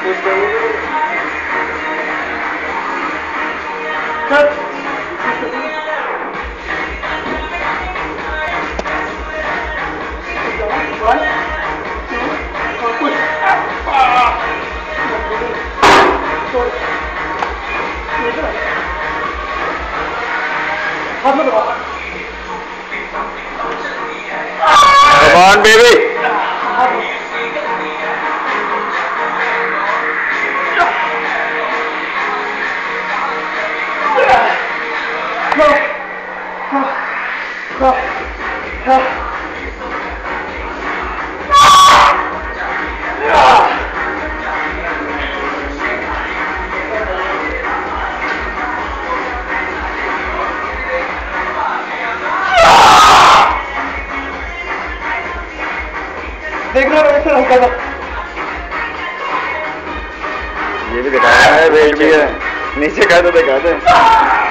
Come on, baby. देख रहे हो ऐसे हल्का सा ये भी दिखाया है, वेट भी है, नीचे का तो दिखा दे।